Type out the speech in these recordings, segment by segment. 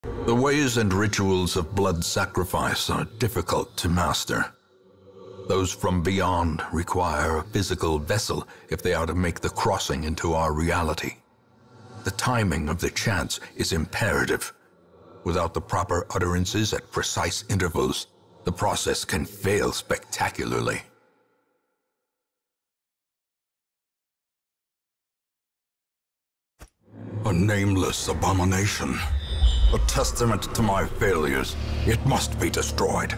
The ways and rituals of blood sacrifice are difficult to master. Those from beyond require a physical vessel if they are to make the crossing into our reality. The timing of the chants is imperative. Without the proper utterances at precise intervals, the process can fail spectacularly. A nameless abomination. A testament to my failures. It must be destroyed.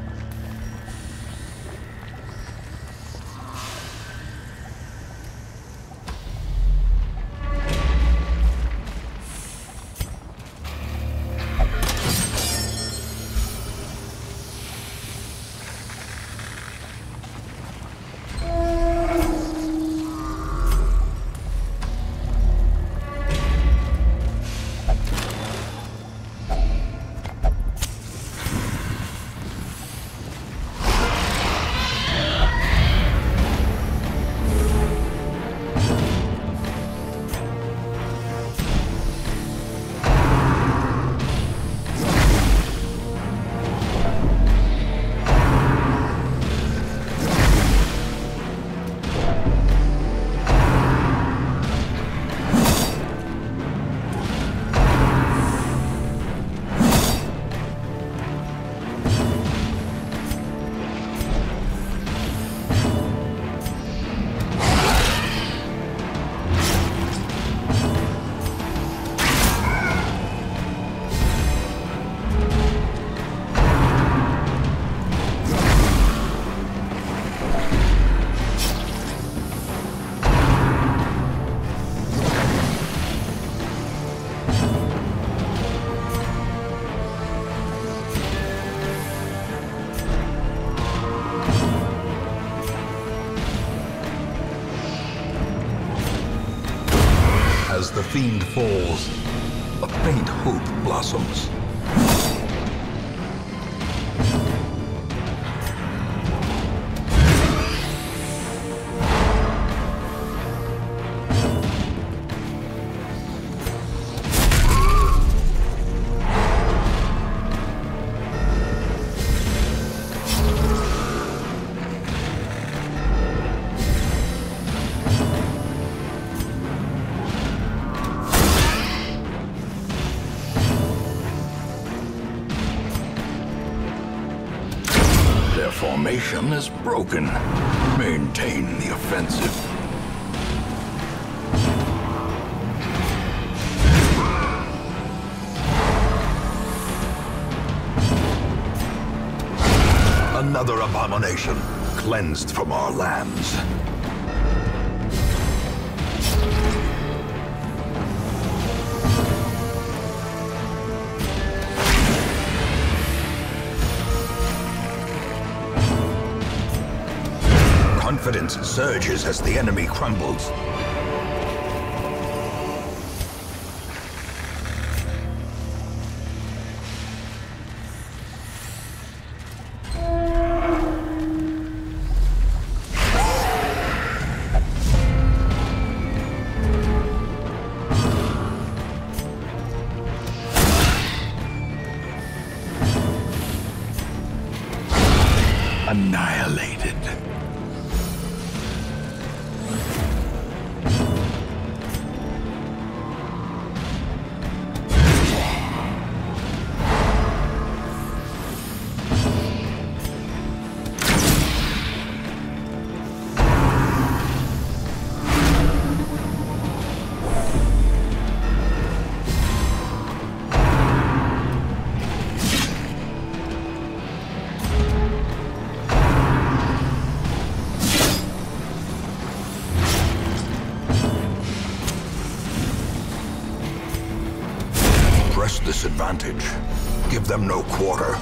As the fiend falls, a faint hope blossoms. Their formation is broken. Maintain the offensive. Another abomination, cleansed from our lands. Confidence surges as the enemy crumbles. Annihilated. Press this advantage. Give them no quarter.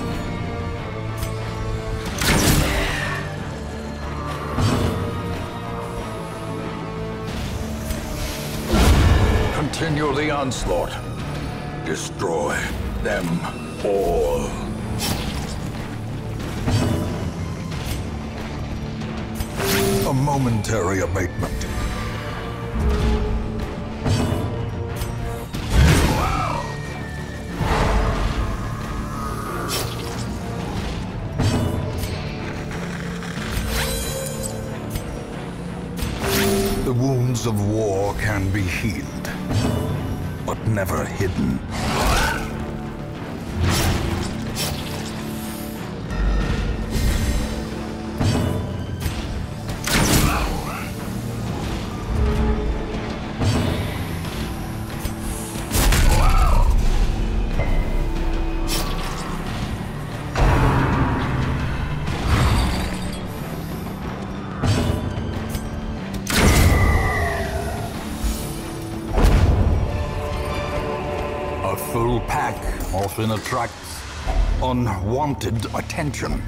Continue the onslaught. Destroy them all. A momentary abatement. The wounds of war can be healed, but never hidden. A full pack often attracts unwanted attention.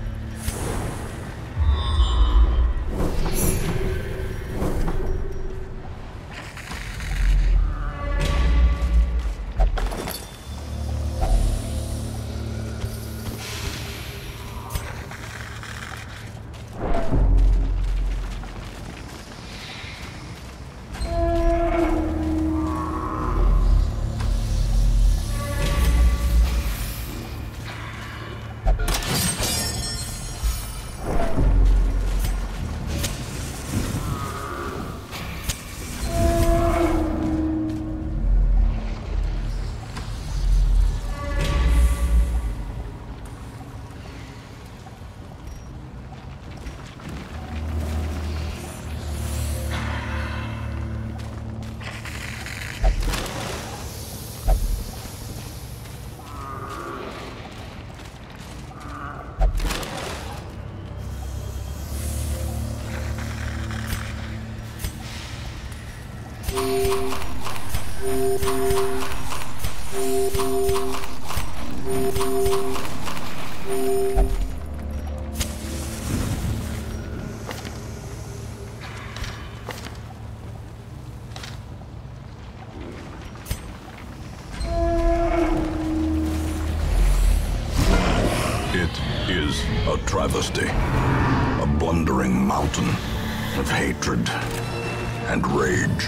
It is a travesty, a blundering mountain of hatred and rage.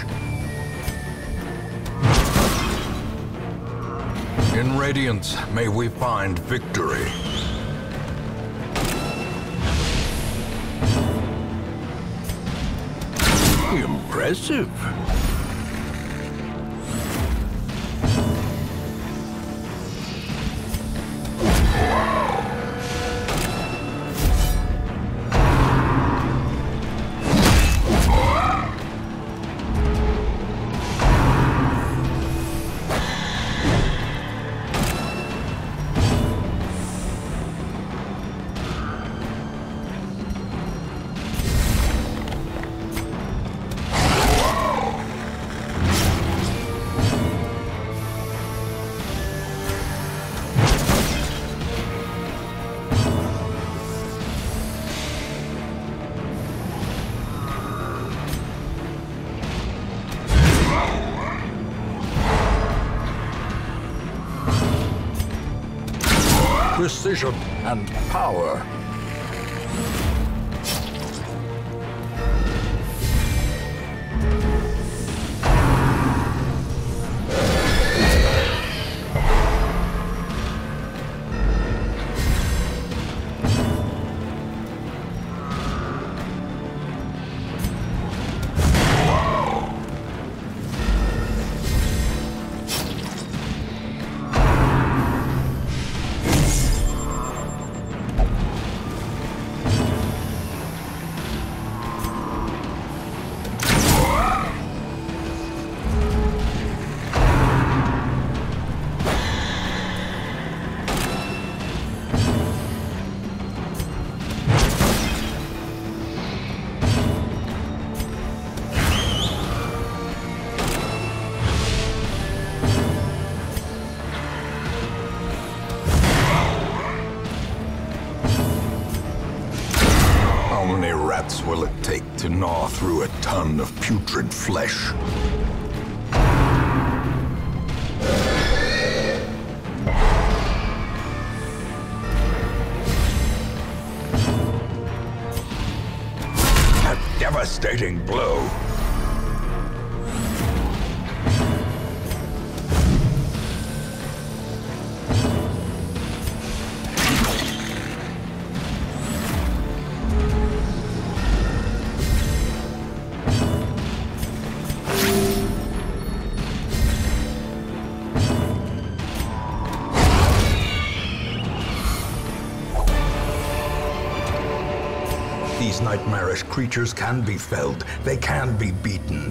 In Radiance, may we find victory. Impressive. Precision and power. How many rats will it take to gnaw through a ton of putrid flesh? A devastating blow. These nightmarish creatures can be felled. They can be beaten.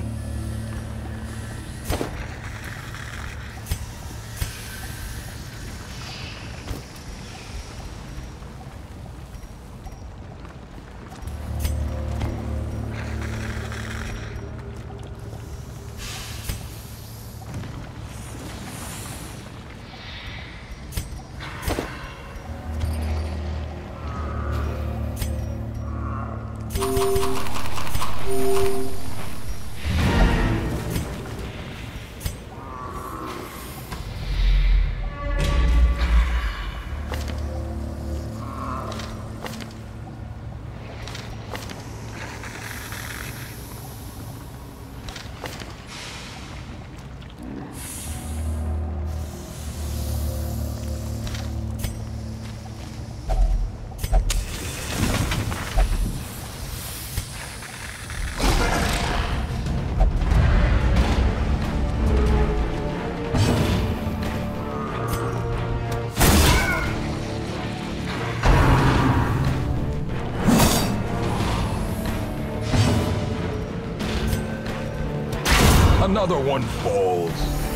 Another one falls.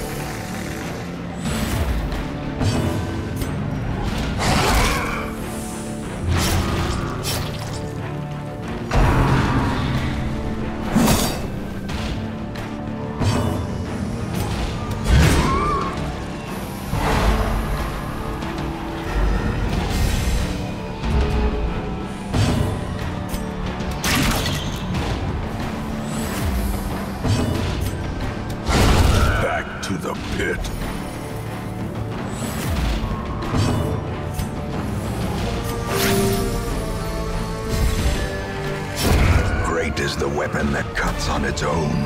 To the pit. Great is the weapon that cuts on its own.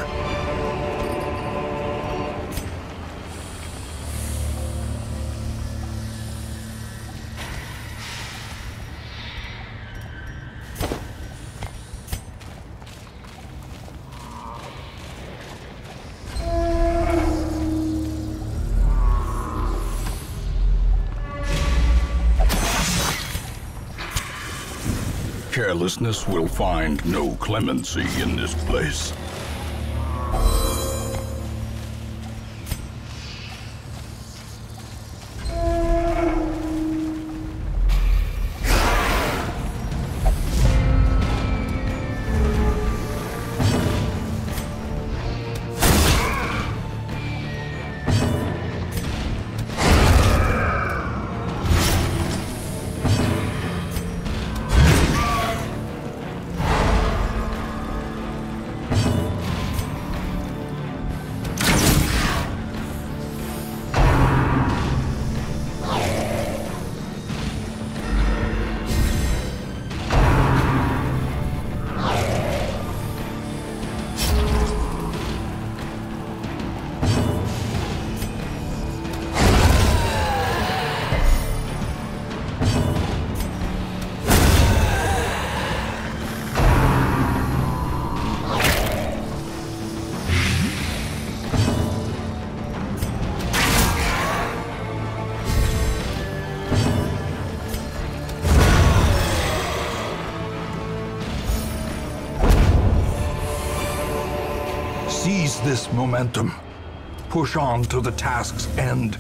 Carelessness will find no clemency in this place. Seize this momentum. Push on to the task's end.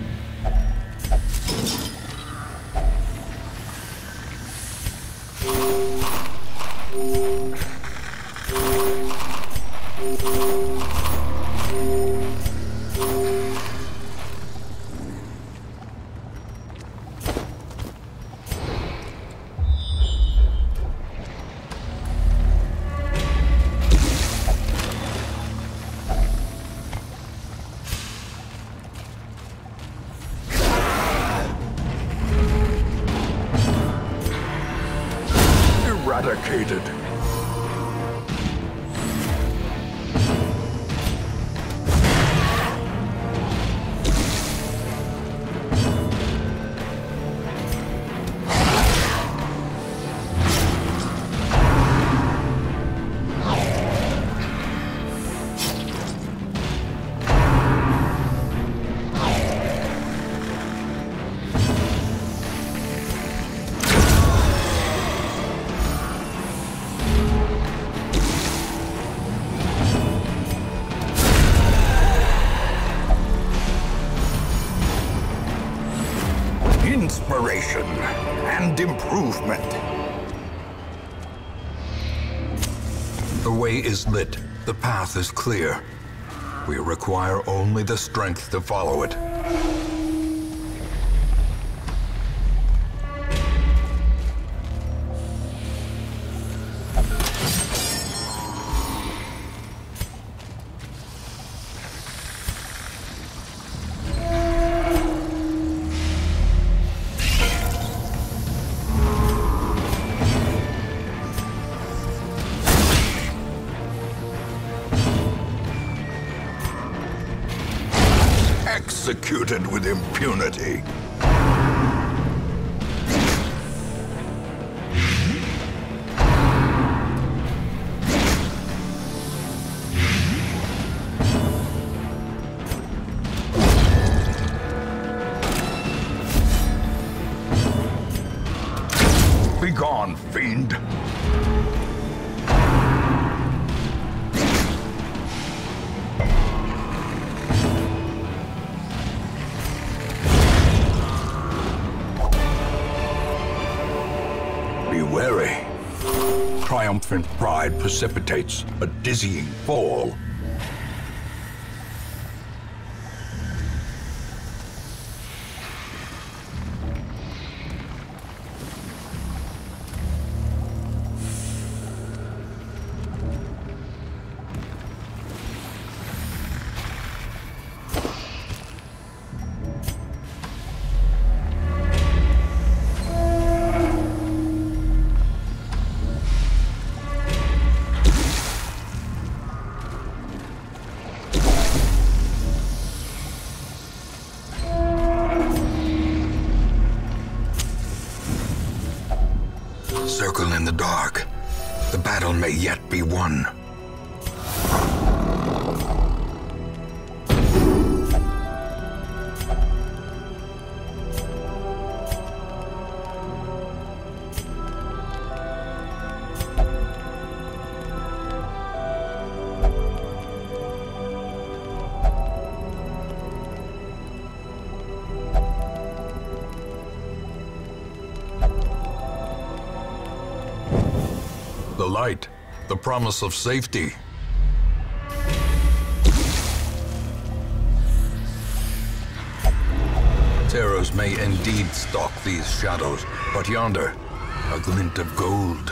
Eradicated. inspiration and improvement. The way is lit. The path is clear. We require only the strength to follow it. Executed with impunity. Begone, fiend. Be wary. Triumphant pride precipitates a dizzying fall. Circle in the dark. The battle may yet be won. The light, the promise of safety. Terrors may indeed stalk these shadows, but yonder, a glint of gold.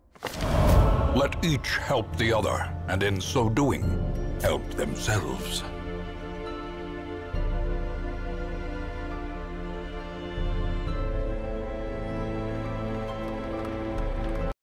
Let each help the other, and in so doing, help themselves.